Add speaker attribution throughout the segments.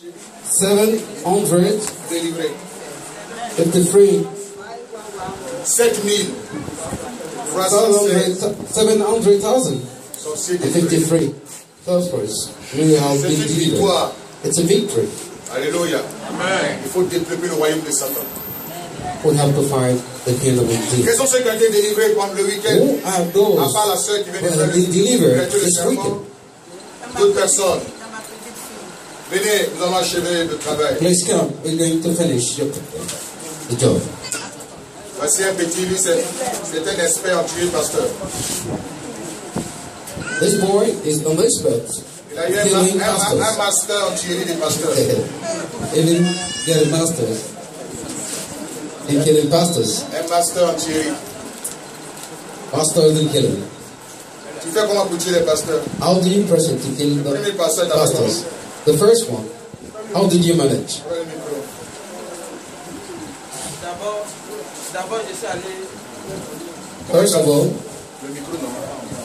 Speaker 1: Délivré.
Speaker 2: 753. 700,000.
Speaker 1: Sorciers
Speaker 2: And
Speaker 1: délivrés.
Speaker 2: 53. Phosphorus. Really how
Speaker 1: C'est
Speaker 2: big
Speaker 1: une
Speaker 2: deal.
Speaker 1: victoire.
Speaker 2: It's a victory.
Speaker 1: Alléluia. Amen. Il faut développer le royaume de Satan.
Speaker 2: We have to fight the kingdom of
Speaker 1: Quels
Speaker 2: Jesus.
Speaker 1: sont ceux qui ont été délivrés pendant le week-end?
Speaker 2: Who are those
Speaker 1: À part la sœur qui vient
Speaker 2: who
Speaker 1: de
Speaker 2: have
Speaker 1: faire
Speaker 2: been delivered
Speaker 1: le
Speaker 2: this
Speaker 1: serment,
Speaker 2: weekend?
Speaker 1: d'autres personnes. Venez, nous allons achever le travail.
Speaker 2: Please come. We're going to finish the job.
Speaker 1: Voici un petit, lui, c'est un expert en tuerie, pasteur.
Speaker 2: This boy is an expert.
Speaker 1: Il a eu
Speaker 2: Killing
Speaker 1: un
Speaker 2: pastors.
Speaker 1: master en tuerie des pasteurs.
Speaker 2: Even getting masters in killing pastors.
Speaker 1: Un master en tuerie.
Speaker 2: Pastors in killing.
Speaker 1: Tu fais comment pour tuer les pasteurs?
Speaker 2: How do you proceed to kill the
Speaker 1: Premier pasteur d'abord.
Speaker 2: pastors? The first one. How did you manage?
Speaker 3: D'abord, je suis allé.
Speaker 2: First of all,
Speaker 1: Le micro, non.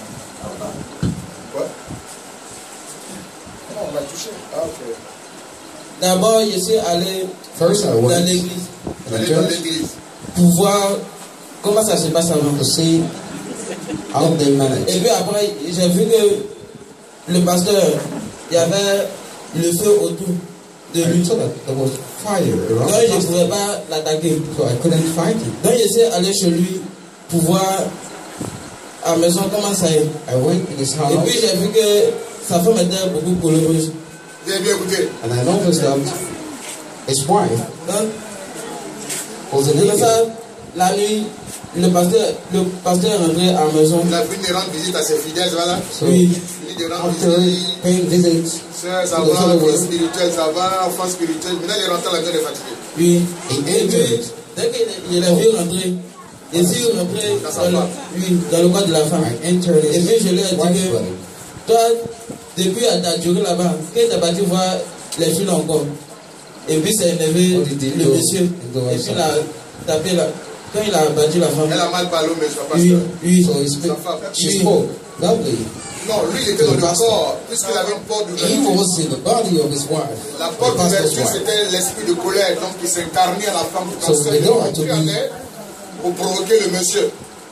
Speaker 1: Quoi? Non, on l'a touché. Ah, ok.
Speaker 3: D'abord, je suis allé
Speaker 2: first I
Speaker 3: dans
Speaker 2: went
Speaker 3: l'église
Speaker 2: to the
Speaker 1: Allez dans
Speaker 2: church
Speaker 1: l'église.
Speaker 3: pour voir comment ça se passe avant.
Speaker 2: to see how they
Speaker 3: Et
Speaker 2: manage.
Speaker 3: puis après, j'ai vu que le pasteur, il y avait le feu autour de
Speaker 2: I
Speaker 3: lui.
Speaker 2: saw that there was fire around
Speaker 3: Donc,
Speaker 2: the
Speaker 3: je ne
Speaker 2: pastor,
Speaker 3: pouvais pas l'attaquer.
Speaker 2: so I couldn't fight him.
Speaker 3: Donc, je suis allé chez lui pour voir à la maison comment ça est.
Speaker 2: I went in his
Speaker 3: Et
Speaker 2: house
Speaker 3: puis, j'ai vu que sa femme était beaucoup colorée.
Speaker 1: Vous avez bien écouté.
Speaker 2: and I noticed that his wife
Speaker 3: Donc,
Speaker 2: was an
Speaker 3: comme ça,
Speaker 2: idiot.
Speaker 3: la nuit, le pasteur est rentré à la maison.
Speaker 1: Il a fini de rendre visite à ses fidèles, voilà.
Speaker 2: So
Speaker 3: Oui.
Speaker 1: Il fini de rendre
Speaker 2: after
Speaker 1: visite.
Speaker 2: paying visits,
Speaker 1: Sœur, ça
Speaker 2: to the
Speaker 1: va, vie
Speaker 2: followers,
Speaker 1: spirituelle, ça va, enfant spirituel. Maintenant, il est rentré à la maison, il est fatigué.
Speaker 3: Oui.
Speaker 2: he
Speaker 3: Et puis,
Speaker 2: entered.
Speaker 3: dès qu'il a vu rentrer, il s'est rentré dans le corps de la femme.
Speaker 2: I entered
Speaker 3: Et
Speaker 2: his
Speaker 3: puis, je lui ai dit
Speaker 2: wife's
Speaker 3: que
Speaker 2: body.
Speaker 3: toi, depuis à ta durée là-bas, quand tu es parti voir les filles encore, et puis c'est énervé
Speaker 2: What did he
Speaker 3: le
Speaker 2: do?
Speaker 3: monsieur,
Speaker 2: He do
Speaker 3: et puis il a tapé là. Quand il a battu la femme,
Speaker 1: Elle a mal parlé, mais je ne
Speaker 3: oui,
Speaker 1: pas
Speaker 3: oui,
Speaker 2: So he
Speaker 1: Sa femme.
Speaker 2: she spoke loudly.
Speaker 1: Non, lui, il était dans le corps, puisqu'il avait une porte
Speaker 2: He
Speaker 1: d'ouverture.
Speaker 2: was in the body of his wife.
Speaker 1: La
Speaker 2: The
Speaker 1: porte
Speaker 2: pastor's
Speaker 1: d'ouverture,
Speaker 2: wife.
Speaker 1: c'était l'esprit de colère, donc il s'incarnait à la femme du
Speaker 2: So
Speaker 1: pasteur.
Speaker 2: the
Speaker 1: Il est
Speaker 2: door to
Speaker 1: rentré en
Speaker 2: be-
Speaker 1: elle pour provoquer le monsieur.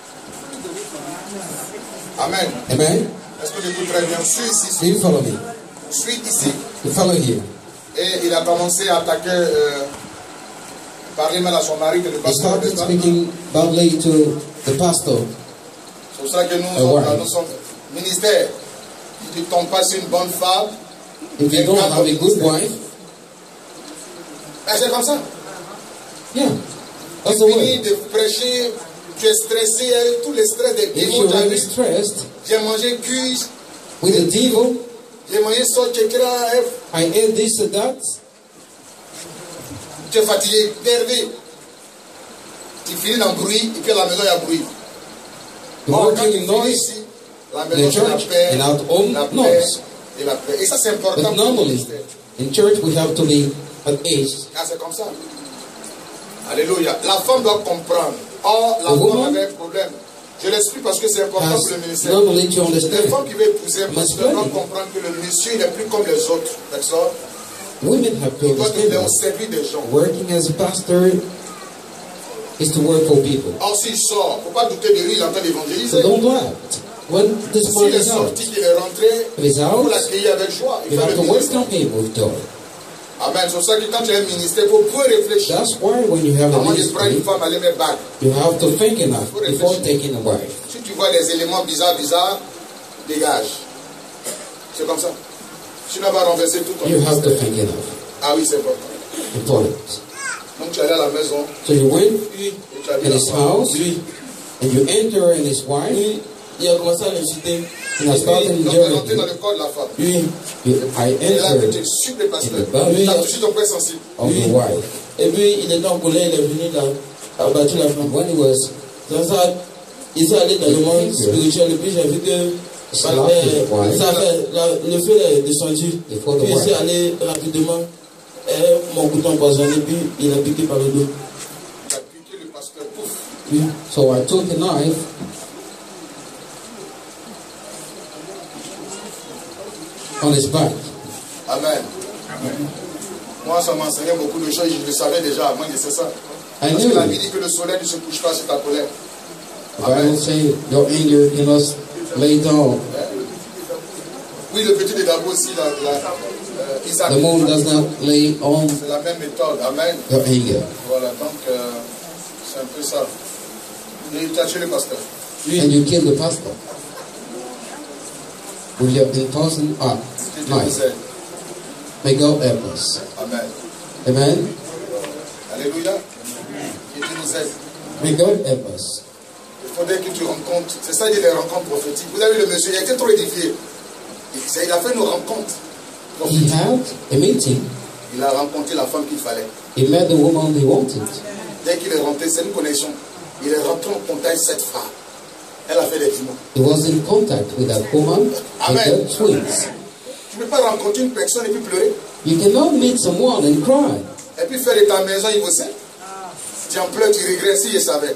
Speaker 1: Amen.
Speaker 2: Amen.
Speaker 1: Est-ce que j'écoute très bien? Suis ici.
Speaker 2: Do you follow me?
Speaker 1: Suis ici.
Speaker 2: You follow here.
Speaker 1: Et il a commencé à attaquer, parler mal à son mari, que le
Speaker 2: He
Speaker 1: pasteur,
Speaker 2: started
Speaker 1: n'est-ce pas?
Speaker 2: speaking badly to the pastor.
Speaker 1: C'est pour ça que nous,
Speaker 2: Ouais.
Speaker 1: nous sommes ministère. Tu ne tombes pas sur une bonne femme.
Speaker 2: If you don't have a good wife,
Speaker 1: C'est comme ça.
Speaker 2: yeah, that's
Speaker 1: Tu
Speaker 2: the
Speaker 1: finis
Speaker 2: way.
Speaker 1: de prêcher, tu es stressé, tous les stress des
Speaker 2: If
Speaker 1: démons
Speaker 2: you're really
Speaker 1: t'arrivent.
Speaker 2: stressed
Speaker 1: J'ai mangé cuisse,
Speaker 2: with the devil,
Speaker 1: j'ai mangé sauce, etc.
Speaker 2: I ate this and that.
Speaker 1: Tu es fatigué, énervé. Tu finis dans le bruit, et puis à la maison, il y a bruit.
Speaker 2: You're
Speaker 1: Or, quand
Speaker 2: working
Speaker 1: tu
Speaker 2: in
Speaker 1: finis
Speaker 2: noise,
Speaker 1: ici, la
Speaker 2: the
Speaker 1: maison, c'est la
Speaker 2: church,
Speaker 1: paix,
Speaker 2: and out home,
Speaker 1: la paix
Speaker 2: noise.
Speaker 1: et la paix. Et ça, c'est important
Speaker 2: But
Speaker 1: pour le
Speaker 2: normally,
Speaker 1: ministère.
Speaker 2: in church we have to be at ease.
Speaker 1: Ah, c'est comme ça. Alléluia. La femme doit comprendre. Or, la
Speaker 2: The
Speaker 1: femme
Speaker 2: woman
Speaker 1: avait un problème. Je l'explique parce que c'est important
Speaker 2: has
Speaker 1: pour le ministère.
Speaker 2: normally to
Speaker 1: Les
Speaker 2: understand.
Speaker 1: femmes qui veulent épouser un pasteur doivent
Speaker 2: Explain.
Speaker 1: comprendre que le monsieur il n'est plus comme les autres. D'accord?
Speaker 2: Women have to
Speaker 1: Il doit
Speaker 2: understand
Speaker 1: être au
Speaker 2: that
Speaker 1: service des gens.
Speaker 2: working as a pastor is to work for people.
Speaker 1: Or, s'il sort, il ne faut pas douter de lui, il est en train d'évangéliser.
Speaker 2: So don't doubt. When this man
Speaker 1: S'il est
Speaker 2: is out,
Speaker 1: sorti, qu'il est rentré,
Speaker 2: if he's
Speaker 1: il faut
Speaker 2: out,
Speaker 1: l'accueillir avec joie. Il
Speaker 2: you
Speaker 1: faut
Speaker 2: have
Speaker 1: le
Speaker 2: to
Speaker 1: ministère.
Speaker 2: welcome him with joy.
Speaker 1: Amen. C'est pour ça que quand tu as un ministère, il faut pouvoir réfléchir.
Speaker 2: That's why when you have a
Speaker 1: Avant de prendre une
Speaker 2: ministry,
Speaker 1: femme, aller me battre.
Speaker 2: you have to think enough before taking a wife.
Speaker 1: Si tu vois des éléments bizarres, dégage. C'est comme ça. Tu n'as pas renversé tout ton
Speaker 2: You have to
Speaker 1: ministère.
Speaker 2: think enough.
Speaker 1: Ah oui, c'est important.
Speaker 2: Important.
Speaker 1: Donc tu es allé à la maison
Speaker 2: So you went
Speaker 1: et tu as vu
Speaker 2: in
Speaker 1: la
Speaker 2: his
Speaker 1: femme.
Speaker 2: house, and you enter in his wife,
Speaker 3: oui, il a commencé à l'insulter.
Speaker 2: and I started
Speaker 1: Donc tu es rentré
Speaker 2: enjoying
Speaker 1: dans
Speaker 2: it.
Speaker 1: le corps de la femme.
Speaker 3: Oui,
Speaker 2: I
Speaker 1: Et là, tu
Speaker 2: entered
Speaker 1: es sur le pasteur.
Speaker 2: in the body
Speaker 1: Tu as touché ton point sensible.
Speaker 2: of the wife.
Speaker 3: et puis il était en colère, il est venu là, a battu la femme.
Speaker 2: When he was
Speaker 3: Dans ça, il s'est allé dans le monde spirituel, et puis j'ai vu que ça fait, le feu est descendu. Puis il s'est allé rapidement, mon couteau empoisonné, puis il a piqué par le dos.
Speaker 1: Tu as piqué le pasteur. Pouf.
Speaker 3: Oui.
Speaker 2: so I took a knife on his back.
Speaker 1: Amen. Moi, ça m'a enseigné beaucoup de choses, je le savais déjà, moi je sais ça. Parce que la Bible dit que le soleil ne se couche pas sur ta colère.
Speaker 2: Bible say your anger cannot lay down.
Speaker 1: Oui, le petit de Dabo aussi, Isaac.
Speaker 2: The moon does not lay on
Speaker 1: C'est la même méthode, amen.
Speaker 2: your anger.
Speaker 1: Voilà, donc c'est un peu ça. Et tu as tué le pasteur.
Speaker 2: And you kill the pastor with your impotent knife. May God help us.
Speaker 1: Amen.
Speaker 2: Amen.
Speaker 1: Alléluia. Et tu nous aides.
Speaker 2: May God help us.
Speaker 1: Il faudrait que tu rencontres. C'est ça, il y a des rencontres prophétiques. Vous avez vu le monsieur, il a été trop édifié. Il a fait une rencontre.
Speaker 2: He had a meeting.
Speaker 1: Il a rencontré la femme qu'il fallait.
Speaker 2: He met the woman he wanted.
Speaker 1: Dès qu'il est rentré, c'est une connexion. Il est rentré en contact avec cette femme. Elle a fait des jumeaux.
Speaker 2: He was in contact with that woman.
Speaker 1: Amen.
Speaker 2: They got twins.
Speaker 1: Tu ne peux pas rencontrer une personne et puis pleurer.
Speaker 2: You cannot meet someone and cry.
Speaker 1: Et puis faire de ta maison, il vous sait. Tu en pleures, tu regrettes si je savais.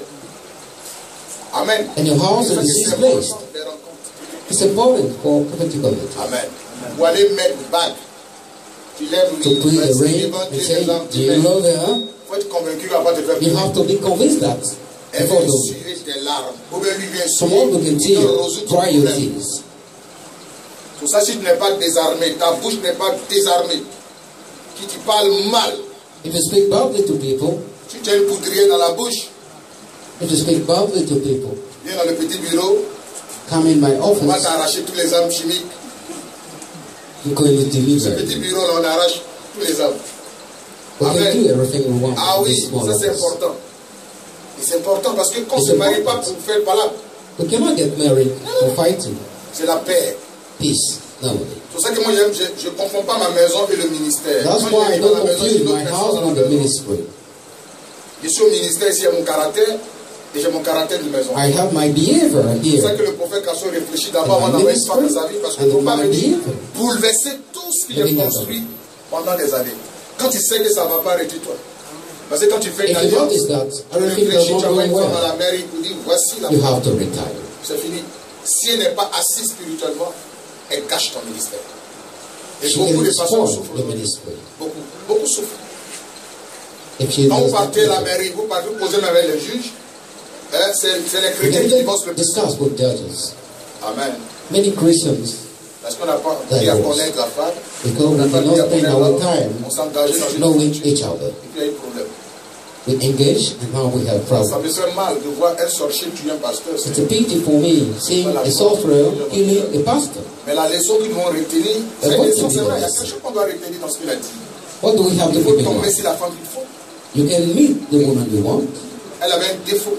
Speaker 1: Amen.
Speaker 2: And your house is displaced. It's important for prophetically.
Speaker 1: Amen. Ou aller mettre bague. Tu lèves
Speaker 2: To put the ring and say, do you love her?
Speaker 1: Faut être convaincu qu'il va pas te faire
Speaker 2: You have to be convinced that.
Speaker 1: Elle
Speaker 2: Before
Speaker 1: vient
Speaker 2: the
Speaker 1: suer tes larmes. Ou bien lui vient
Speaker 2: someone will continue
Speaker 1: suer.
Speaker 2: dry your tears.
Speaker 1: Pour ça, si tu n'es pas désarmé, ta bouche n'est pas désarmée, qui tu parles mal.
Speaker 2: If you speak badly to people,
Speaker 1: Si tu as une poudrière dans la bouche,
Speaker 2: if you speak badly to people,
Speaker 1: viens dans le petit bureau,
Speaker 2: come in my
Speaker 1: on va
Speaker 2: office,
Speaker 1: t'arracher tous les armes chimiques.
Speaker 2: you're going to
Speaker 1: Ce
Speaker 2: deliver.
Speaker 1: petit bureau, là, on arrache tous les armes.
Speaker 2: We can
Speaker 1: Amen.
Speaker 2: do everything we want
Speaker 1: Ah
Speaker 2: in
Speaker 1: oui,
Speaker 2: this small
Speaker 1: ça c'est
Speaker 2: office.
Speaker 1: important. Et c'est important parce que quand on ne
Speaker 2: C'est
Speaker 1: se marie
Speaker 2: important.
Speaker 1: pas pour faire palabre,
Speaker 2: We cannot get married for fighting.
Speaker 1: c'est la paix.
Speaker 2: Peace. No.
Speaker 1: C'est pour ça que moi, je ne confonds pas ma maison et le ministère.
Speaker 2: That's
Speaker 1: Moi,
Speaker 2: why I
Speaker 1: je vis dans
Speaker 2: don't
Speaker 1: la maison, j'ai
Speaker 2: confuse
Speaker 1: d'autres
Speaker 2: my
Speaker 1: personnes
Speaker 2: house
Speaker 1: dans la
Speaker 2: with the
Speaker 1: maison.
Speaker 2: ministry.
Speaker 1: Je suis au ministère ici, j'ai mon caractère et j'ai mon caractère de maison.
Speaker 2: I have my behavior
Speaker 1: C'est pour ça
Speaker 2: here.
Speaker 1: que le prophète Cassio réfléchit d'abord avant d'envoyer une femme de sa vie parce que le prophète avait dit bouleverser tout ce qu'il a construit pendant des années. Quand tu sais que ça ne va pas, retire-toi. Parce que quand tu fais une
Speaker 2: If you
Speaker 1: alliance,
Speaker 2: notice that
Speaker 1: tu
Speaker 2: everything does
Speaker 1: réfléchis,
Speaker 2: not
Speaker 1: tu
Speaker 2: go
Speaker 1: envoies une femme à
Speaker 2: well,
Speaker 1: la mairie pour dire voici la
Speaker 2: you
Speaker 1: femme.
Speaker 2: have to retire.
Speaker 1: C'est fini. Si elle n'est pas assise spirituellement, elle gâche ton ministère. Et
Speaker 2: She
Speaker 1: beaucoup
Speaker 2: can
Speaker 1: de personnes
Speaker 2: spoil
Speaker 1: souffrent.
Speaker 2: the ministry.
Speaker 1: Beaucoup souffrent.
Speaker 2: If she
Speaker 1: Quand vous
Speaker 2: does not
Speaker 1: partez à la
Speaker 2: retire.
Speaker 1: mairie, vous partez vous posez même avec les juges, hein, c'est les
Speaker 2: We
Speaker 1: chrétiens qui
Speaker 2: can
Speaker 1: divorcent le plus.
Speaker 2: discuss with judges.
Speaker 1: Amen.
Speaker 2: Many Christians,
Speaker 1: Parce qu'on n'a pas appris à connaître la femme,
Speaker 2: because
Speaker 1: on
Speaker 2: we
Speaker 1: n'a pas
Speaker 2: did
Speaker 1: appris à
Speaker 2: not spend
Speaker 1: connaître
Speaker 2: our
Speaker 1: l'homme,
Speaker 2: time
Speaker 1: on s'engageait dans une
Speaker 2: knowing
Speaker 1: aventure.
Speaker 2: each other.
Speaker 1: Et puis il y a eu problème.
Speaker 2: We engage and now we have
Speaker 1: Ça
Speaker 2: problems.
Speaker 1: me fait mal de voir un sorcier tuer un pasteur.
Speaker 2: It's a pity for me seeing a sorcerer killing a pastor.
Speaker 1: Mais la leçon qu'ils vont retenir, c'est
Speaker 2: Et
Speaker 1: une
Speaker 2: what
Speaker 1: leçon,
Speaker 2: to
Speaker 1: c'est
Speaker 2: do
Speaker 1: vrai, il y a
Speaker 2: with
Speaker 1: quelque chose qu'on doit retenir dans ce qu'il a dit.
Speaker 2: What do we have to
Speaker 1: Il faut
Speaker 2: keep in
Speaker 1: tomber
Speaker 2: mind?
Speaker 1: sur la femme qu'il faut.
Speaker 2: You can meet the woman you want,
Speaker 1: Elle avait un défaut.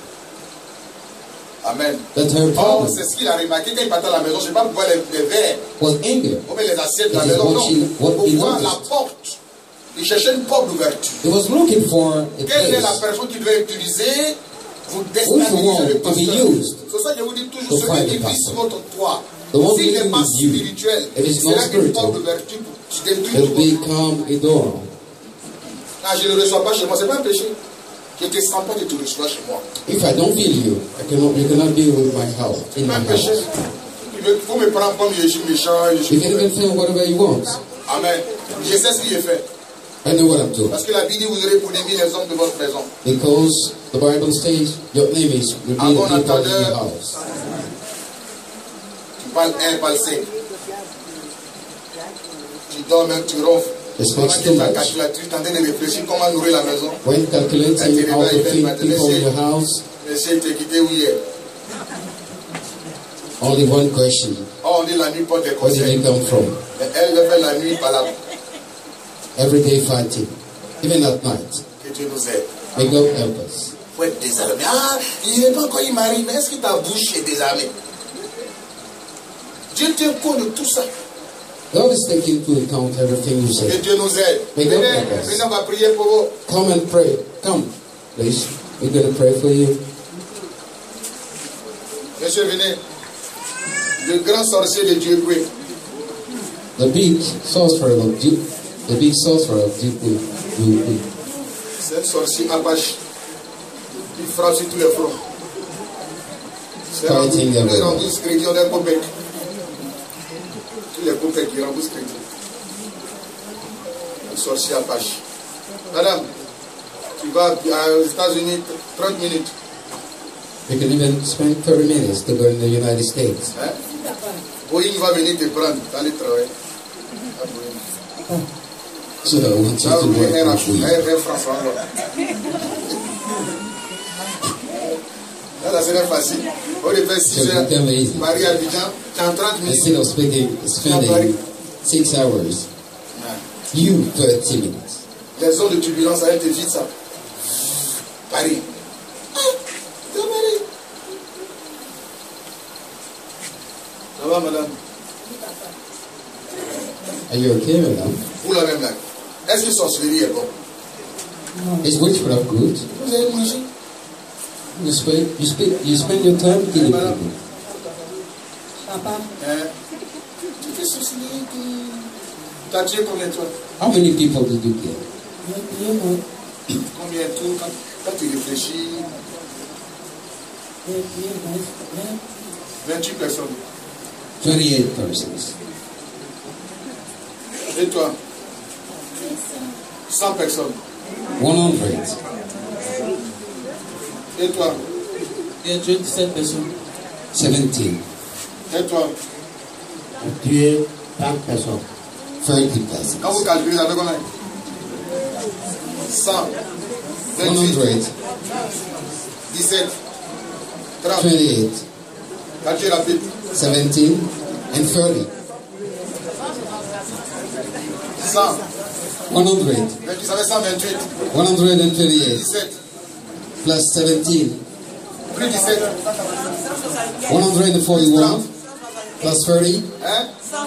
Speaker 1: Amen.
Speaker 2: but her
Speaker 1: Oh,
Speaker 2: problem
Speaker 1: c'est ce qu'il a remarqué quand il partait à la maison. Je ne sais pas pourquoi les verres,
Speaker 2: was anger.
Speaker 1: ou bien les assiettes de la
Speaker 2: It is
Speaker 1: maison.
Speaker 2: what
Speaker 1: Non,
Speaker 2: she- what
Speaker 1: pour
Speaker 2: he
Speaker 1: voir
Speaker 2: wanted.
Speaker 1: la porte. Il cherchait une porte d'ouverture.
Speaker 2: He was looking for a
Speaker 1: Quelle est la
Speaker 2: place
Speaker 1: personne qui devait utiliser pour
Speaker 2: Who's the
Speaker 1: déstabiliser
Speaker 2: one
Speaker 1: le
Speaker 2: to be
Speaker 1: pasteur?
Speaker 2: used
Speaker 1: C'est pour ça que je vous dis toujours,
Speaker 2: to
Speaker 1: celui
Speaker 2: find
Speaker 1: qui
Speaker 2: the
Speaker 1: vit
Speaker 2: pastor?
Speaker 1: sur votre toit,
Speaker 2: The one
Speaker 1: s'il n'est
Speaker 2: living
Speaker 1: pas
Speaker 2: with you,
Speaker 1: spirituel,
Speaker 2: if it's
Speaker 1: c'est
Speaker 2: not
Speaker 1: là qu'une porte
Speaker 2: spiritual,
Speaker 1: d'ouverture pour détruire
Speaker 2: will
Speaker 1: tout votre toit.
Speaker 2: become a door.
Speaker 1: Ah, je ne le reçois pas chez moi, c'est pas un péché. Je ne te sens pas que tu le reçois chez moi.
Speaker 2: If I don't feel you, you cannot be with my house, in
Speaker 1: C'est pas
Speaker 2: my
Speaker 1: un péché.
Speaker 2: house.
Speaker 1: Il faut me prendre comme je suis méchant, je suis
Speaker 2: You can even
Speaker 1: mauvais.
Speaker 2: film whatever you want.
Speaker 1: Amen. Je sais ce qu'il est fait.
Speaker 2: I know what I'm doing.
Speaker 1: Parce que la Bible dit, vous aurez pour les les hommes de votre maison.
Speaker 2: Because the Bible states your name is will be
Speaker 1: Ah bon,
Speaker 2: the people in
Speaker 1: attendez.
Speaker 2: your house.
Speaker 1: Tu parles 1, parle 5. Tu dors même, tu ronfles.
Speaker 2: This
Speaker 1: Pendant
Speaker 2: makes
Speaker 1: que
Speaker 2: too
Speaker 1: ta
Speaker 2: much.
Speaker 1: calculatrice est en train de réfléchir comment nourrir la maison.
Speaker 2: When calculating how to feed people in your house,
Speaker 1: Monsieur t'a quitté où hier?
Speaker 2: only one question.
Speaker 1: Oh, on dit la nuit porte des
Speaker 2: Where did
Speaker 1: conseils.
Speaker 2: you come from?
Speaker 1: Mais elle le fait la nuit par là.
Speaker 2: Everyday fighting, even at night.
Speaker 1: Que Dieu nous aide.
Speaker 2: May God help us.
Speaker 1: Il faut être désarmé. Ah, il n'est pas encore marié, mais est-ce que ta bouche est désarmée? Dieu tient compte de tout ça.
Speaker 2: God is taking into account everything you
Speaker 1: Que
Speaker 2: say.
Speaker 1: Dieu nous aide.
Speaker 2: May God
Speaker 1: Venez,
Speaker 2: help us.
Speaker 1: venez, on va prier pour vous.
Speaker 2: Come and pray. Come, please. We're going to pray for you.
Speaker 1: Monsieur, venez. Le grand sorcier de Dieu, oui.
Speaker 2: The big sorcerer of Duke, the big sorcerer of Duke will
Speaker 1: C'est un sorcier apache. Il frappe sur tous les fronts. C'est un
Speaker 2: Fighting everywhere.
Speaker 1: rembourse crédit d'un copec. Tous les copecs qui remboursent crédit. Un sorcier apache. Madame, tu vas aux États-Unis 30 minutes.
Speaker 2: You can even spend 30 minutes to go in the United States.
Speaker 1: Hein? Boeing va venir te prendre dans le travail.
Speaker 2: So I want you to work for free.
Speaker 1: Ça serait facile. Au lieu de faire 6 heures, Paris à Abidjan, tu en 30 minutes.
Speaker 2: Instead of spending 6 hours, you 30 minutes.
Speaker 1: Les zones de turbulence, ça te vite ça. Paris. Ça va, madame?
Speaker 2: Are you okay, madame?
Speaker 1: Vous la même là. Est-ce que sorcellerie est bon?
Speaker 2: Is witchcraft good?
Speaker 1: Vous avez mangé?
Speaker 2: You spend your time killing people.
Speaker 1: Papa. Tu fais sorcellerie, t'as tué combien de toi?
Speaker 2: How many people did you kill?
Speaker 1: Combien de tout? Quand tu réfléchis? 28 personnes.
Speaker 2: 28 persons.
Speaker 1: Et toi? 100 personnes.
Speaker 2: 100.
Speaker 1: Et toi?
Speaker 3: Il y a 17 personnes.
Speaker 2: 17.
Speaker 1: Et toi?
Speaker 2: Tué 30 personnes. 30 personnes.
Speaker 1: Quand vous calculez, ça fait combien? 100. 28. 17. 30.
Speaker 2: 28.
Speaker 1: Calcule rapide.
Speaker 2: 17 and 30.
Speaker 1: 100.
Speaker 2: 100.
Speaker 1: Ça fait 128.
Speaker 2: 128.
Speaker 1: 17.
Speaker 2: Plus 17.
Speaker 1: Plus 17.
Speaker 2: 141. Plus 30.
Speaker 1: Hein?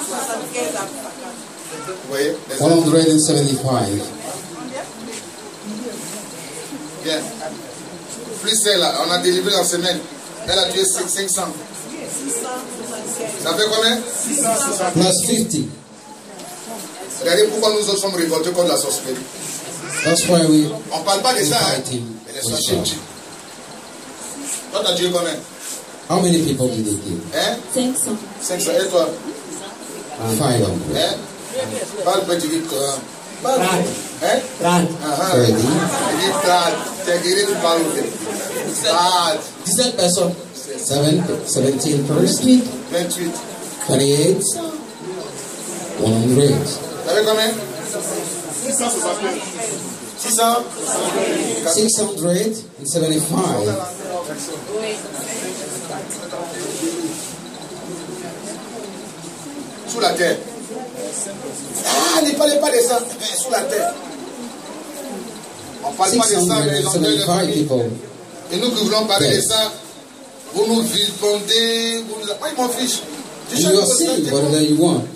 Speaker 1: Vous voyez?
Speaker 2: 175.
Speaker 1: Bien. Plus celle-là, on a délivré la semaine. Elle a tué 500. Ça fait combien?
Speaker 2: Plus 50.
Speaker 1: Regardez pourquoi nous autres sommes révoltés contre la sorcellerie.
Speaker 2: That's why
Speaker 1: On ne parle pas de ça, hein?
Speaker 2: fighting
Speaker 1: Mais les sorciers tuent. Toi, tu as tué combien?
Speaker 2: How many people did they kill?
Speaker 1: Hein?
Speaker 4: 500.
Speaker 1: 500. Et toi?
Speaker 2: 500.
Speaker 1: Hein? Parle petit vite. Parle. Hein?
Speaker 2: 30.
Speaker 1: Il dit 30. Tu es guéri, tu parles au fait. 30.
Speaker 3: 17 personnes.
Speaker 2: 17 persons.
Speaker 1: 28.
Speaker 2: 28. 100.
Speaker 1: Vous avez combien? 600.
Speaker 2: 675.
Speaker 1: Sous la terre. Ah, ne parlez pas de ça. Sous la terre. On ne parle pas de ça, mais les anglais de famille. Et nous qui voulons parler de ça, vous nous vilipendez. Moi, je m'en fiche.
Speaker 2: You are saying whatever you want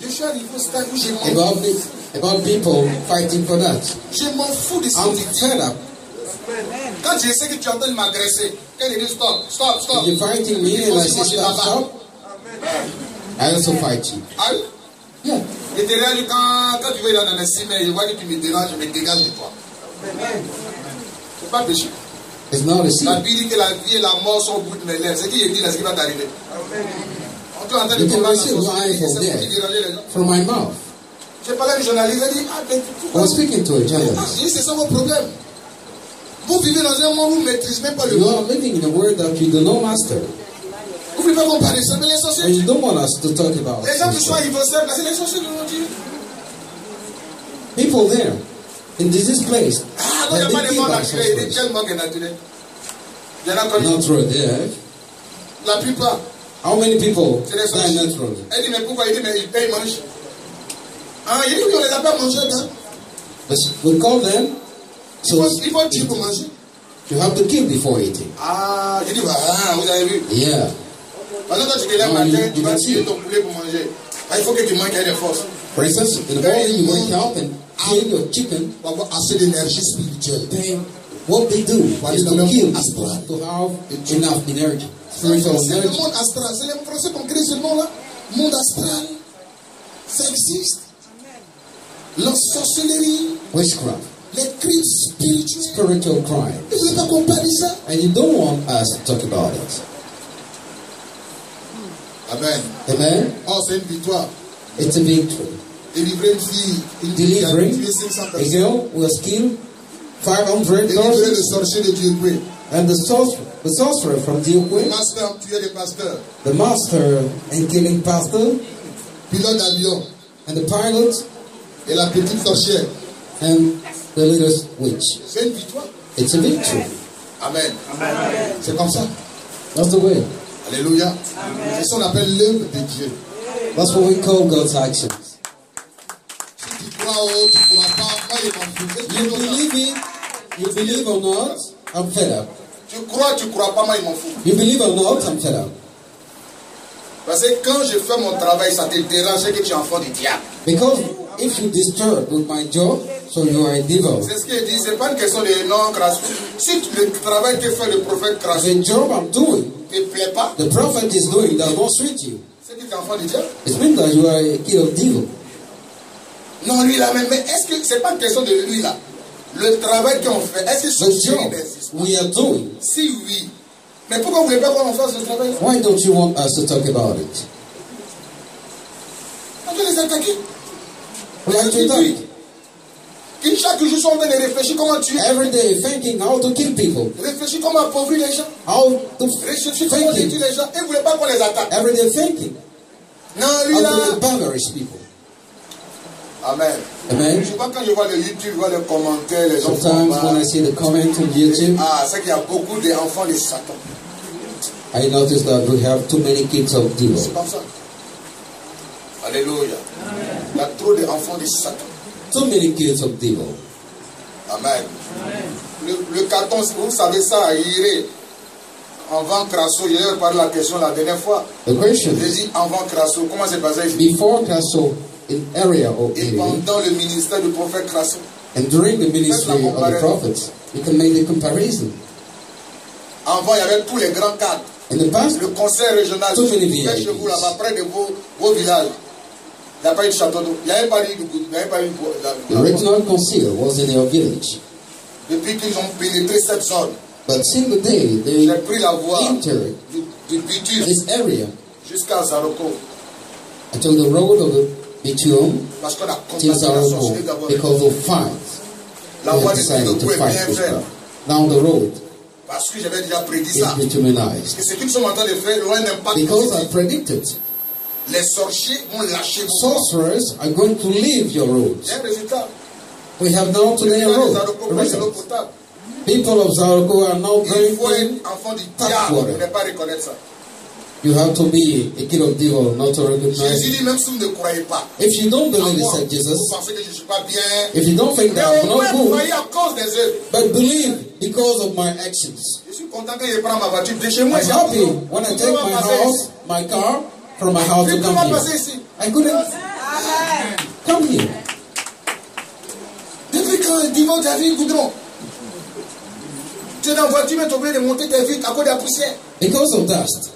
Speaker 2: about people fighting for that.
Speaker 1: Je m'en fous de ça.
Speaker 2: I'm fed up.
Speaker 1: Quand je sais que tu es en train de m'agresser, quand il dit stop, stop, stop.
Speaker 2: You're fighting me and I say stop, stop. I also fight you.
Speaker 1: Ah oui?
Speaker 2: Yeah.
Speaker 1: Et tu réalises quand tu vas dans le cinéma, je vois que tu me déranges, je me dégage de toi. C'est pas péché.
Speaker 2: It's not a sin.
Speaker 1: La Bible dit que la vie et la mort sont au bout de mes lèvres. C'est qui dit là, ce qui va t'arriver. On est en train de
Speaker 2: You can
Speaker 1: combattre
Speaker 2: receive life or death from my mouth.
Speaker 1: J'ai parlé à un journaliste, il a dit, ah ben,
Speaker 2: I was speaking to a journalist.
Speaker 1: j'ai dit, c'est ça mon problème. Vous vivez dans un monde où vous ne maîtrisez même pas le
Speaker 2: You
Speaker 1: monde.
Speaker 2: are living in a world that you do not master.
Speaker 1: Vous ne pouvez pas comparer ça, mais les
Speaker 2: And
Speaker 1: sorciers.
Speaker 2: you don't want us to talk about
Speaker 1: Les gens qui sont à
Speaker 2: it.
Speaker 1: Ivocep, là, c'est les sorciers de mon Dieu.
Speaker 2: People there, in this place,
Speaker 1: Ah, quand il n'y a
Speaker 2: have
Speaker 1: pas
Speaker 2: been
Speaker 1: de
Speaker 2: killed
Speaker 1: mort
Speaker 2: by
Speaker 1: naturel, il dit,
Speaker 2: sorcerers.
Speaker 1: quel mort est naturel? Il y en a combien?
Speaker 2: Natural death.
Speaker 1: La plupart.
Speaker 2: How many people
Speaker 1: C'est les
Speaker 2: die
Speaker 1: sorciers.
Speaker 2: naturally?
Speaker 1: Elle dit, mais pourquoi? Il dit, mais ils mangent. Ah, il dit, oui, on les a pas mangés, hein.
Speaker 2: But we call them, so
Speaker 1: Il faut tuer pour manger.
Speaker 2: you have to kill before eating.
Speaker 1: Ah, j'ai dit, ah, vous avez vu.
Speaker 2: Yeah.
Speaker 1: Par exemple, quand tu te lèves
Speaker 2: Ah,
Speaker 1: matin,
Speaker 2: you
Speaker 1: tu vas
Speaker 2: can
Speaker 1: tuer
Speaker 2: see.
Speaker 1: ton poulet pour manger. Ah, il faut que tu manges des forces.
Speaker 2: For instance, in the morning you wake up and kill your chicken.
Speaker 5: Pour avoir assez d'énergie spirituelle.
Speaker 2: Then what they do is to kill to have enough energy, spiritual
Speaker 1: C'est le
Speaker 2: energy.
Speaker 1: monde astral. C'est les Français qui ont créé ce nom-là. Monde astral. Ça existe. La sorcellerie.
Speaker 2: Witchcraft,
Speaker 1: Les crimes spirituels.
Speaker 2: spiritual crime.
Speaker 1: Vous ne pouvez pas comparer ça.
Speaker 2: And you don't want us to talk about it.
Speaker 1: Amen.
Speaker 2: Amen?
Speaker 1: Oh, c'est une victoire.
Speaker 2: It's a victory.
Speaker 1: Délivrer une fille,
Speaker 2: delivering a girl who has killed 500
Speaker 1: délivrer le
Speaker 2: persons,
Speaker 1: sorcier de Dieu.
Speaker 2: and the sorcerer from Diokwe,
Speaker 1: Le master tuait des pasteurs.
Speaker 2: the master in killing pastor,
Speaker 1: Pilote d'avion.
Speaker 2: and the pilot,
Speaker 1: Et la petite sorcière.
Speaker 2: and the little witch.
Speaker 1: C'est une victoire.
Speaker 2: It's a victory.
Speaker 1: Amen. C'est comme ça.
Speaker 2: That's the way.
Speaker 1: Alléluia. C'est ce qu'on appelle l'œuvre de Dieu.
Speaker 2: That's what we call God's actions.
Speaker 1: Si tu crois ou tu ne crois pas, moi je m'en fous. Est-ce que
Speaker 2: You
Speaker 1: tu crois?
Speaker 2: believe it, you believe or not, I'm fed up.
Speaker 1: Tu crois pas, moi je m'en fous.
Speaker 2: You believe or not, I'm fed up.
Speaker 1: Parce que quand je fais mon travail, ça te dérange que tu es enfant du diable.
Speaker 2: Because if you disturb with my job, so you are a devil.
Speaker 1: C'est ce qu'il dit, c'est pas une question de non grâce. Si le travail que fait le prophète grâce
Speaker 2: The job I'm doing,
Speaker 1: ne te plaît pas,
Speaker 2: the prophet is doing, does not suit you.
Speaker 1: c'est que tu es enfant du diable.
Speaker 2: It means that you are a kid of devil.
Speaker 1: Non, lui là même, mais est-ce que c'est pas une question de lui là? Le travail qu'on fait, est-ce que
Speaker 2: The
Speaker 1: c'est
Speaker 2: job
Speaker 1: existe?
Speaker 2: we are doing,
Speaker 1: Si oui, mais pourquoi vous ne voulez pas qu'on fasse ce travail?
Speaker 2: why don't you want us to talk about it?
Speaker 1: On doit les attaquer.
Speaker 2: We have to talk.
Speaker 1: Qui chaque jour sont en train de réfléchir comment tuer.
Speaker 2: Every day thinking how to kill people,
Speaker 1: Réfléchir comment appauvrir les gens.
Speaker 2: how to
Speaker 1: Réfléchir comment détruire
Speaker 2: thinking,
Speaker 1: les gens. Et vous ne voulez pas qu'on les attaque.
Speaker 2: every day thinking
Speaker 1: Non, lui
Speaker 2: how
Speaker 1: là.
Speaker 2: to impoverish people.
Speaker 1: Amen.
Speaker 2: Amen.
Speaker 1: Je vois quand je vois le YouTube, je vois les commentaires, les enfants.
Speaker 2: Sometimes when I see the comment on YouTube,
Speaker 1: Ah, c'est qu'il y a beaucoup d'enfants de Satan.
Speaker 2: I notice that we have too many kids of devil.
Speaker 1: C'est comme ça. Alléluia. Il y a trop d'enfants de Satan.
Speaker 2: Too many kids of devil.
Speaker 1: Amen. Le carton, vous savez ça, à Iré, en vent crasso, j'ai parlé de la question la dernière fois.
Speaker 2: The question
Speaker 1: J'ai
Speaker 2: is,
Speaker 1: dit en vent crasso, comment c'est passé ici?
Speaker 2: before Castle, in area of
Speaker 1: Et
Speaker 2: Italy,
Speaker 1: pendant le ministère du prophète Crasso.
Speaker 2: and during the ministry of the prophets, you can make the comparison.
Speaker 1: Avant, il y avait tous les grands cadres.
Speaker 2: In the past,
Speaker 1: Le conseil régional,
Speaker 2: Too many
Speaker 1: fait
Speaker 2: VIPs.
Speaker 1: chez vous là-bas, près de vos villages. Il n'y a pas eu de château d'eau. Il n'y avait pas eu il n'y avait pas eu
Speaker 2: the regional council was in your village.
Speaker 1: Depuis qu'ils ont pénétré cette zone,
Speaker 2: But since the day they
Speaker 1: j'ai pris la voie
Speaker 2: entered
Speaker 1: du Bitus
Speaker 2: this area,
Speaker 1: jusqu'à Zaroko.
Speaker 2: until the road of the Bitume
Speaker 1: Parce qu'on a
Speaker 2: till
Speaker 1: combattu la
Speaker 2: Zaroko,
Speaker 1: sorcellerie d'abord.
Speaker 2: because of fights,
Speaker 1: La
Speaker 2: we
Speaker 1: voie
Speaker 2: have
Speaker 1: du
Speaker 2: decided to
Speaker 1: Bitus est
Speaker 2: fight
Speaker 1: bien
Speaker 2: this
Speaker 1: faite.
Speaker 2: crowd. Now the road
Speaker 1: Parce que j'avais déjà prédit
Speaker 2: is
Speaker 1: ça.
Speaker 2: bituminized.
Speaker 1: Et ce qu'ils sont en train de faire aura un impact
Speaker 2: Because I
Speaker 1: positif.
Speaker 2: predicted,
Speaker 1: Les sorciers vont lâcher vos voies.
Speaker 2: sorcerers are going to leave your roads.
Speaker 1: Il y a un résultat.
Speaker 2: We have now
Speaker 1: Les
Speaker 2: today a
Speaker 1: gens de
Speaker 2: road.
Speaker 1: Zaroko
Speaker 2: a
Speaker 1: prennent l'eau
Speaker 2: result.
Speaker 1: potable.
Speaker 2: People of Zaroko are now
Speaker 1: Il faut
Speaker 2: drinking.
Speaker 1: être enfant du
Speaker 2: tap
Speaker 1: diable
Speaker 2: water.
Speaker 1: pour ne pas reconnaître ça.
Speaker 2: You have to be a kid of devil not to
Speaker 1: Jésus
Speaker 2: recognize it.
Speaker 1: dit, même si vous ne croyez pas,
Speaker 2: If you don't
Speaker 1: en
Speaker 2: believe it,
Speaker 1: moi,
Speaker 2: said Jesus,
Speaker 1: vous pensez que je ne suis pas bien,
Speaker 2: if you don't think
Speaker 1: mais
Speaker 2: that
Speaker 1: au
Speaker 2: I'm
Speaker 1: moins
Speaker 2: not good,
Speaker 1: croyez à cause des œuvres.
Speaker 2: but believe because of my actions.
Speaker 1: Je suis content quand je prends ma voiture de chez moi.
Speaker 2: I'm happy when I take my house, my car, from my house to
Speaker 1: Puis
Speaker 2: come
Speaker 1: comment
Speaker 2: here.
Speaker 1: passer ici?
Speaker 2: I couldn't come here.
Speaker 1: Depuis quand dimanche, tu as vu le goudron. Tu es dans la voiture, mais tu es obligé de monter tes vitres à cause de la poussière.
Speaker 2: Because of dust.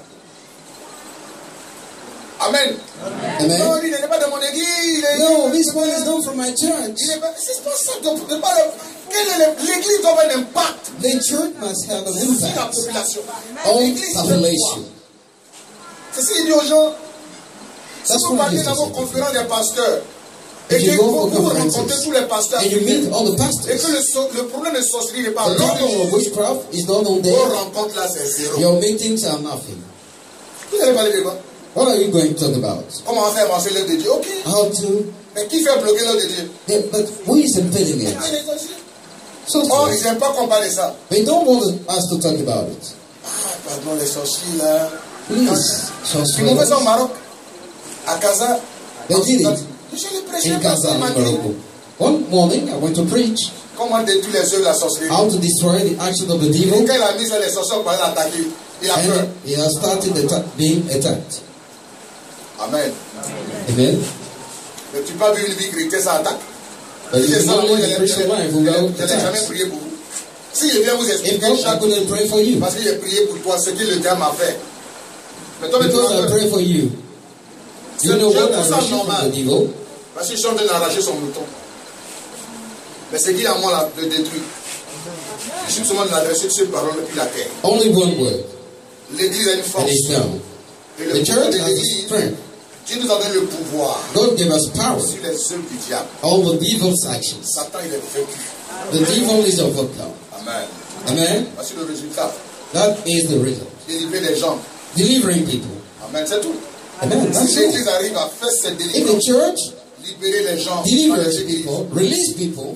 Speaker 1: Amen.
Speaker 2: Amen.
Speaker 1: Non, il n'est pas de mon église.
Speaker 2: No, this one is not from my church.
Speaker 1: C'est pas ça. L'église doit avoir un impact
Speaker 2: The church must have an
Speaker 1: sur la
Speaker 2: impact
Speaker 1: population.
Speaker 2: on
Speaker 1: L'église fait quoi?
Speaker 2: population.
Speaker 1: C'est ce qu'il dit aux gens. Si
Speaker 2: That's
Speaker 1: vous
Speaker 2: what
Speaker 1: partez
Speaker 2: Jesus
Speaker 1: dans vos
Speaker 2: said.
Speaker 1: conférences des pasteurs, et
Speaker 2: If you
Speaker 1: que
Speaker 2: go
Speaker 1: vous
Speaker 2: for
Speaker 1: rencontrez
Speaker 2: conferences
Speaker 1: tous les pasteurs,
Speaker 2: and you meet all the
Speaker 1: et
Speaker 2: pastors,
Speaker 1: que le problème de sorcellerie n'est pas
Speaker 2: the
Speaker 1: lors
Speaker 2: problem of
Speaker 1: de
Speaker 2: witchcraft is not on
Speaker 1: vos
Speaker 2: there.
Speaker 1: rencontres là, c'est zéro.
Speaker 2: Your meetings are nothing.
Speaker 1: Vous allez parler de quoi?
Speaker 2: What are you going to talk about?
Speaker 1: Comment faire avancer l'œuvre de Dieu? Ok.
Speaker 2: How to?
Speaker 1: Mais qui fait bloquer l'œuvre de Dieu?
Speaker 2: Yeah, but who is impeding it?
Speaker 1: Ah, les sorciers.
Speaker 2: So
Speaker 1: Oh, ils n'aiment pas qu'on parle de ça.
Speaker 2: they don't want us to talk about it.
Speaker 1: Ah, pardon, les sorciers là.
Speaker 2: Please,
Speaker 1: Ils m'ont fait ça au Maroc, à Casa.
Speaker 2: They did it
Speaker 1: Je l'ai prêché
Speaker 2: in
Speaker 1: parce
Speaker 2: Gaza,
Speaker 1: qu'il m'a
Speaker 2: in
Speaker 1: dit
Speaker 2: Morocco. One morning, I went to preach
Speaker 1: comment détruire les œuvres de la sorcellerie.
Speaker 2: how to destroy the action of the
Speaker 1: Et
Speaker 2: devil,
Speaker 1: quand il a mis ça, les sorciers ont parlé d'attaquer. Il a peur.
Speaker 2: and he has started being attacked.
Speaker 1: Amen.
Speaker 2: Amen.
Speaker 1: Mais tu peux vivre une vie chrétienne sans attaque.
Speaker 2: But if
Speaker 1: C'est
Speaker 2: you
Speaker 1: ça,
Speaker 2: don't
Speaker 1: moi,
Speaker 2: live a Christian life
Speaker 1: je
Speaker 2: without
Speaker 1: n'ai jamais
Speaker 2: attacks,
Speaker 1: prié pour vous. Si je viens vous
Speaker 2: if
Speaker 1: expliquer
Speaker 2: God, I
Speaker 1: chaque
Speaker 2: couldn't pray for you
Speaker 1: parce que j'ai prié pour toi, ce que le diable m'a fait. Mais toi,
Speaker 2: because I pray for you. You know what I
Speaker 1: ça
Speaker 2: received from
Speaker 1: normal.
Speaker 2: the devil?
Speaker 1: Parce que je suis en train d'arracher son mouton. Mais c'est qu'il a moi le détruit. Je suis seulement de l'adresser sur parole depuis la terre.
Speaker 2: Only one word,
Speaker 1: L'église a une
Speaker 2: and
Speaker 1: force.
Speaker 2: it's down.
Speaker 1: Et
Speaker 2: The
Speaker 1: le
Speaker 2: church
Speaker 1: pouvoir de
Speaker 2: has a
Speaker 1: l'église
Speaker 2: strength.
Speaker 1: Dieu nous a donné le pouvoir.
Speaker 2: God gave us power.
Speaker 1: Sur les œuvres du diable.
Speaker 2: All the devil's actions.
Speaker 1: Satan, il est vaincu.
Speaker 2: The devil is overcome.
Speaker 1: Amen.
Speaker 2: Amen.
Speaker 1: Voici le résultat.
Speaker 2: That is the result.
Speaker 1: Délivrer les gens.
Speaker 2: Delivering people.
Speaker 1: Amen, c'est tout.
Speaker 2: Amen.
Speaker 1: Si l'Église arrive à faire cette
Speaker 2: If
Speaker 1: délivrance,
Speaker 2: the church
Speaker 1: libérer les gens,
Speaker 2: delivers people, release people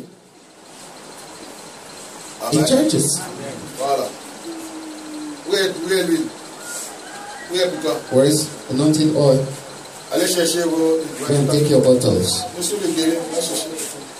Speaker 2: in churches.
Speaker 1: Voilà. Où est l'huile? Où est plutôt?
Speaker 2: Where is anointing oil?
Speaker 1: Allez chercher vos.
Speaker 2: Go and take your bottles.
Speaker 1: Monsieur le guéri, allez chercher.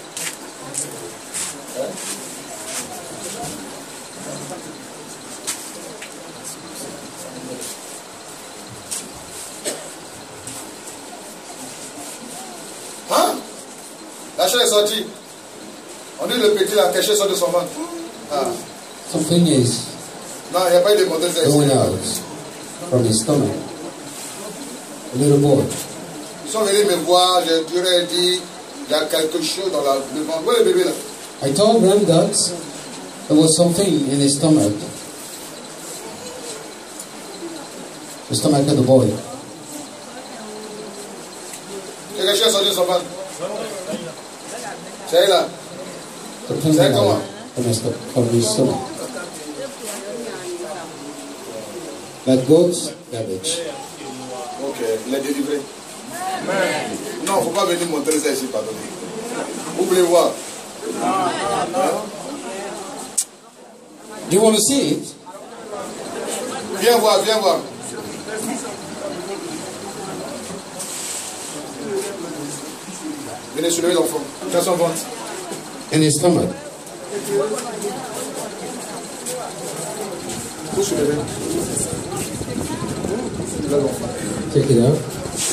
Speaker 1: Hein? La chair est sortie. On dit le petit là, quelque chose sort de son ventre. Ah.
Speaker 2: Something is
Speaker 1: Non, il n'y a pas eu de modèle.
Speaker 2: going out from his stomach. A little boy.
Speaker 1: Ils sont venus me voir, je leur ai dit, il y a quelque chose dans le ventre. Où est le bébé là?
Speaker 2: I told them that there was something in his stomach. The stomach of the boy.
Speaker 1: Quelque chose sorti de son ventre. C'est là.
Speaker 2: Something
Speaker 1: C'est
Speaker 2: like
Speaker 1: comment?
Speaker 2: from his stomach. Like goat's garbage.
Speaker 1: Ok, il est délivré. Non, il ne faut pas venir montrer ça ici, pardonnez. Vous voulez voir?
Speaker 2: Do you want to see it?
Speaker 1: Viens voir, viens voir. Venez soulever l'enfant. Dans son ventre.
Speaker 2: In his stomach.
Speaker 1: Vous soulevez.
Speaker 2: Check it out.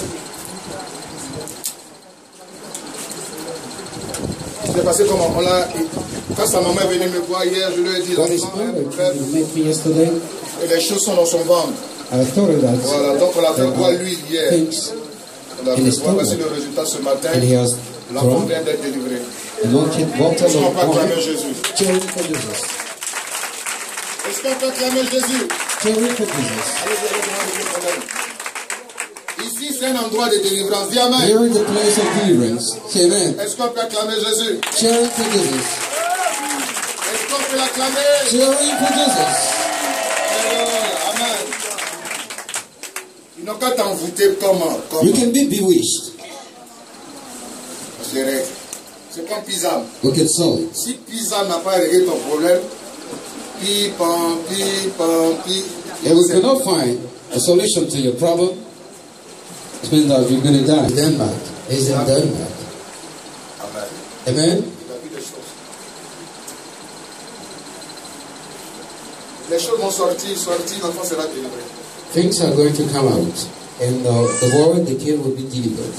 Speaker 1: C'est passé comment? Quand sa maman est venue me voir hier, je lui ai dit
Speaker 2: God is
Speaker 1: l'enfant
Speaker 2: good.
Speaker 1: est
Speaker 2: You
Speaker 1: faible
Speaker 2: met me yesterday.
Speaker 1: et les choses sont dans son ventre.
Speaker 2: I told her that.
Speaker 1: Voilà, donc on l'a fait voir l'huile hier.
Speaker 2: Things
Speaker 1: On l'a
Speaker 2: in
Speaker 1: fait
Speaker 2: his
Speaker 1: voir, voici
Speaker 2: stomach.
Speaker 1: le résultat ce matin.
Speaker 2: And he has
Speaker 1: L'enfant
Speaker 2: drunk
Speaker 1: vient d'être délivré.
Speaker 2: anointed water
Speaker 1: Est-ce qu'on peut
Speaker 2: of
Speaker 1: acclamer
Speaker 2: oil.
Speaker 1: Jésus?
Speaker 2: Cherry for Jesus.
Speaker 1: Est-ce qu'on peut acclamer Jésus?
Speaker 2: Cherry for Jesus.
Speaker 1: Ici, c'est un endroit de délivrance. Dis Amen.
Speaker 2: Here is the place of deliverance. Say amen.
Speaker 1: Est-ce qu'on peut acclamer Jésus?
Speaker 2: Cherry for Jesus.
Speaker 1: Est-ce qu'on peut l'acclamer?
Speaker 2: Cherry for Jesus.
Speaker 1: Amen. Ils n'ont qu'à t'envoûter comment?
Speaker 2: You can be bewitched.
Speaker 1: C'est comme Pizam.
Speaker 2: We can solve it.
Speaker 1: Si Pizam n'a pas réglé ton problème, pi.
Speaker 2: If we cannot find a solution to your problem, it means that you're going to die. Denmark is in Denmark.
Speaker 1: Amen.
Speaker 2: Amen.
Speaker 1: Il a vu des choses. Les choses vont sortir, l'enfant sera délivré.
Speaker 2: Things are going to come out, and the boy, the kid, will be delivered.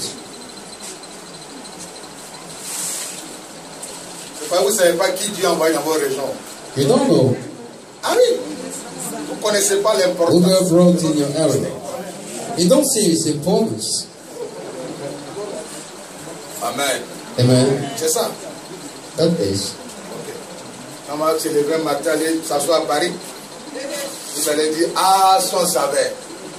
Speaker 1: Vous ne savez pas qui Dieu a envoyé dans vos régions.
Speaker 2: You don't know
Speaker 1: Ah oui. Vous ne connaissez pas
Speaker 2: who
Speaker 1: l'importance.
Speaker 2: God brought in your area. You don't see its importance.
Speaker 1: Amen.
Speaker 2: Amen.
Speaker 1: C'est ça.
Speaker 2: That is.
Speaker 1: Quand on va se lever un matin, aller s'asseoir à Paris, vous allez dire, ah, si on savait.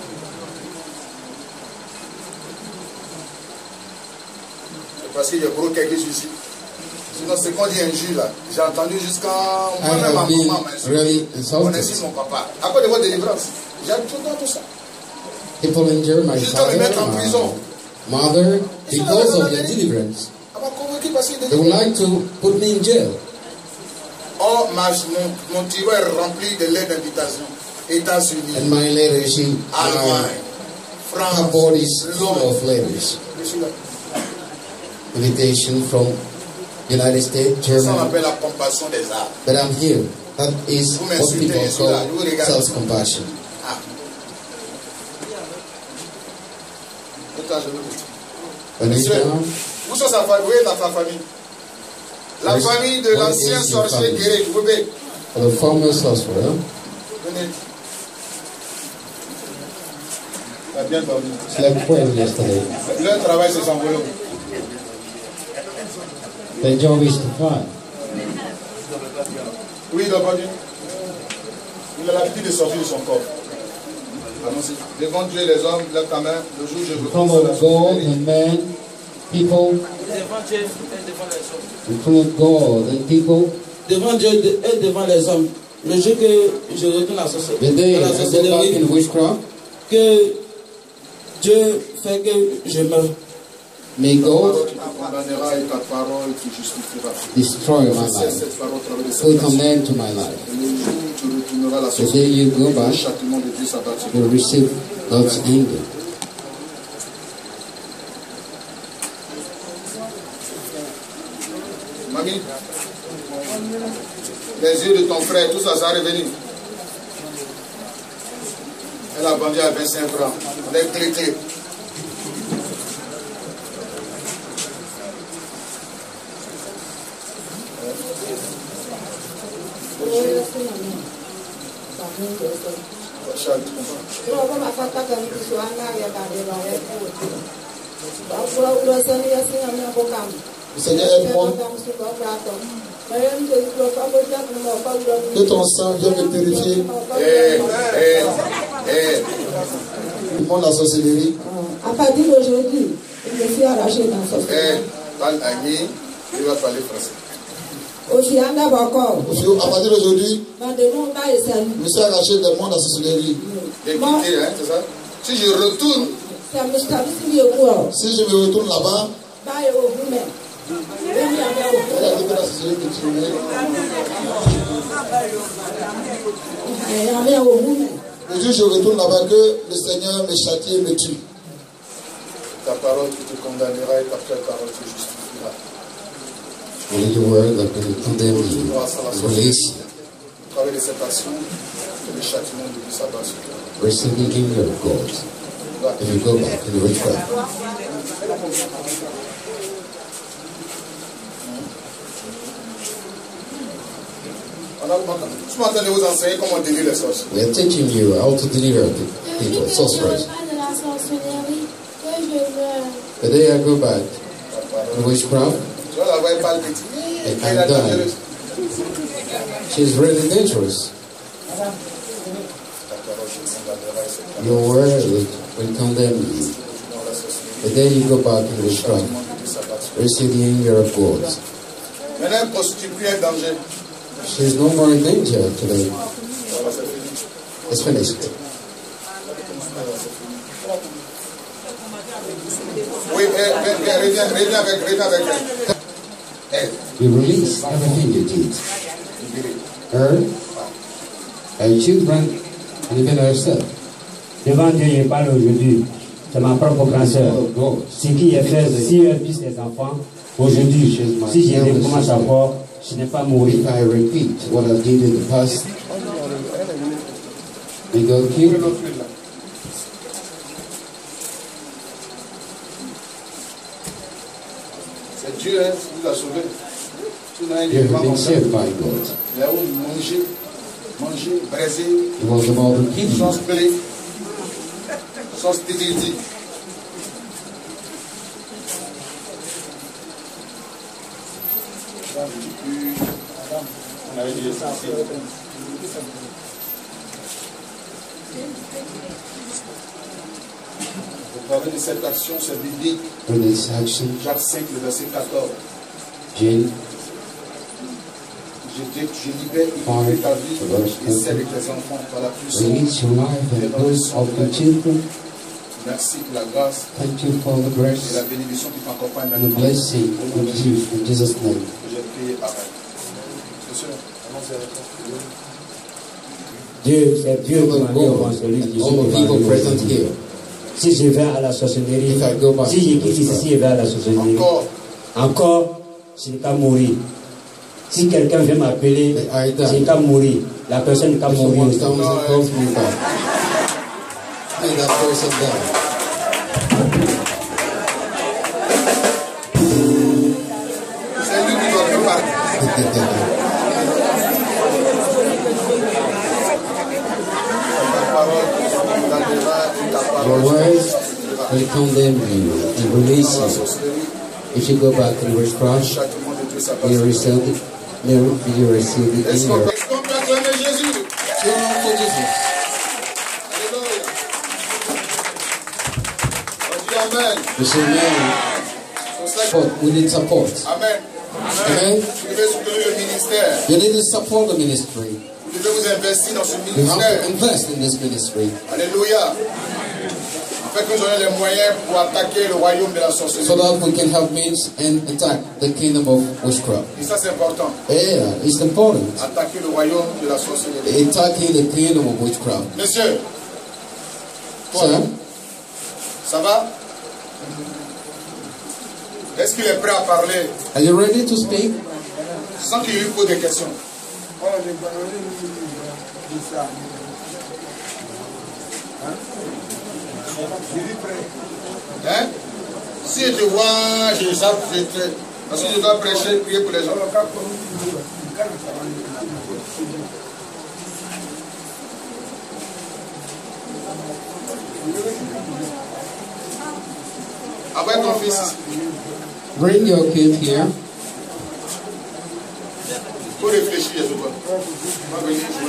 Speaker 1: C'est parce qu'il y a beaucoup quelqu'un ici. Sinon, c'est qu'on dit injure là. J'ai entendu jusqu'à moi-même à
Speaker 2: have been
Speaker 1: maman.
Speaker 2: really
Speaker 1: On
Speaker 2: insulted.
Speaker 1: est mon papa. À cause de votre délivrance. J'ai entendu tout ça.
Speaker 2: People injure my
Speaker 1: Juste à me mettre en prison.
Speaker 2: father, mother, because of their deliverance.
Speaker 1: On m'a convaincu parce qu'il est
Speaker 2: They would
Speaker 1: délivré.
Speaker 2: like to put me in jail.
Speaker 1: Or, mon tiroir est rempli de lettres d'invitation. États-Unis,
Speaker 2: And my letters,
Speaker 1: Allemagne, France,
Speaker 2: cupboard is full
Speaker 1: Londres.
Speaker 2: of letters.
Speaker 1: Je suis là.
Speaker 2: Invitation from United States,
Speaker 1: Ça, on
Speaker 2: Germany.
Speaker 1: appelle la compassion des arts.
Speaker 2: But I'm here. That is
Speaker 1: Vous
Speaker 2: what
Speaker 1: m'insultez,
Speaker 2: people
Speaker 1: je suis là,
Speaker 2: call
Speaker 1: je vous regarde.
Speaker 2: self-compassion.
Speaker 1: Ah. Attends, je vous dis.
Speaker 2: When it's
Speaker 1: Monsieur,
Speaker 2: down,
Speaker 1: où sont sa famille? Où est la famille? La
Speaker 2: Where's-
Speaker 1: famille de
Speaker 2: where
Speaker 1: l'ancien
Speaker 2: is your
Speaker 1: sorcier
Speaker 2: family?
Speaker 1: guéri. Vous pouvez.
Speaker 2: for the former sorcerer,
Speaker 1: Venez. Tu as bien dormi.
Speaker 2: slept well yesterday.
Speaker 1: Leur travail, c'est son boulot.
Speaker 2: The job is to find.
Speaker 1: Oui, il a pas dit. Il a l'habitude de sortir de son corps. Devant Dieu et les hommes, lève ta main. Le jour où je veux
Speaker 2: God and man, people.
Speaker 3: Devant Dieu et devant les hommes.
Speaker 2: In front of God and people.
Speaker 3: Devant Dieu et devant les hommes. Le jour que je retourne à la sorcellerie, que Dieu fait que je meure.
Speaker 2: May God destroy my life. Put an end to my life. The day you go back, you will receive God's anger.
Speaker 1: Mamie, les yeux de ton frère, tout ça, ça est revenu. Elle a vendu à 25 francs. Avec clé.
Speaker 5: Seigneur, aide-moi. Que ton sang vienne me purifier. Pour la sorcellerie.
Speaker 4: À partir d'aujourd'hui, je me suis arraché dans la sorcellerie.
Speaker 1: Parle Agni, il va parler français.
Speaker 5: À partir d'aujourd'hui, je me suis arraché des mondes à sorcellerie.
Speaker 1: C'est ça? Si je retourne,
Speaker 5: si je me retourne là-bas, le jour où je retourne là-bas, que le Seigneur me châtie et me tue.
Speaker 1: Ta parole qui te condamnera et ta parole te justifiera.
Speaker 2: Only the word that will condemn you, release you.
Speaker 1: Avec les séparations, le châtiment de s'abat sur toi.
Speaker 2: Receive the anger of God. If you go back in the witchcraft.
Speaker 1: Je m'entends de vous enseigner comment délivrer les sorciers.
Speaker 2: We are teaching you how to deliver people, sorcerers. The day I go back to witchcraft, and I'm done. She's really dangerous. Your word will condemn you. The day you go back in witchcraft, receive the anger of God.
Speaker 1: Maintenant, prostituée est danger.
Speaker 2: She's no more in danger today. It's finished.
Speaker 1: Oui, reviens avec elle.
Speaker 2: You release everything you did. Her, her children, and even herself.
Speaker 6: Devant Dieu, je parle aujourd'hui. C'est ma propre grande sœur. Ce qui est fait, si elle vise les enfants, aujourd'hui, si je recommence à voir, je n'ai pas mourir.
Speaker 2: If I repeat what I did in the past, we go kill.
Speaker 1: C'est Dieu qui vous a sauvé.
Speaker 2: You have been saved by God.
Speaker 1: Il a manger, braiser,
Speaker 2: He was about to kill you.
Speaker 1: sans play, sans stérilité. Vous parlez de cette action, c'est biblique.
Speaker 2: For this action,
Speaker 1: Jacques 5, le verset 14.
Speaker 2: Jane,
Speaker 1: Je libère ta vie et celle de tes enfants par la puissance.
Speaker 2: release your life and those of your children.
Speaker 1: Merci pour la grâce
Speaker 2: Thank you for the
Speaker 1: et
Speaker 2: grace
Speaker 1: la bénédiction qui t'accompagne
Speaker 2: and the blessing with you in Jesus' name.
Speaker 1: J'ai prié avec. Monsieur, allons-y avec toi.
Speaker 6: Dieu, c'est Dieu qui m'a mis au évangélique.
Speaker 2: All the people present here.
Speaker 6: Si je vais à la sorcellerie,
Speaker 2: If I go back
Speaker 6: si je quitte ici et vais à la sorcellerie, encore, je n'ai qu'à mourir. Si quelqu'un vient m'appeler, je n'ai qu'à mourir. La personne n'a qu'à mourir aussi.
Speaker 2: Someone calls me back. May that person die.
Speaker 1: C'est lui qui doit te parler.
Speaker 2: Your words will condemn you and release you. If you go back to the witchcraft, you receive the
Speaker 1: Est-ce qu'on
Speaker 2: anger.
Speaker 1: peut acclamer Jésus?
Speaker 2: Turn on to Jesus.
Speaker 1: Alléluia. Amen.
Speaker 2: We say amen. Support. We need support.
Speaker 1: Amen.
Speaker 2: Amen.
Speaker 1: Vous devez soutenir le ministère.
Speaker 2: You need to support the ministry.
Speaker 1: Vous devez vous investir dans ce
Speaker 2: You have
Speaker 1: ministère.
Speaker 2: to invest in this ministry.
Speaker 1: Alléluia. Afin que nous ayons les moyens pour attaquer le royaume de la sorcellerie.
Speaker 2: So that we can have means and attack the kingdom of witchcraft.
Speaker 1: Et ça c'est important.
Speaker 2: Yeah, it's important.
Speaker 1: Attaquer le royaume de la sorcellerie.
Speaker 2: Attacking the kingdom of witchcraft.
Speaker 1: Monsieur, toi,
Speaker 2: Sir,
Speaker 1: ça va? Est-ce qu'il est prêt à parler?
Speaker 2: are you ready to speak?
Speaker 1: Je sens qu'il lui pose des questions. Hein? Si je te vois, parce que je dois prêcher, prier pour les gens. Après ton fils.
Speaker 2: Bring your kid here.
Speaker 1: Il faut réfléchir, je crois.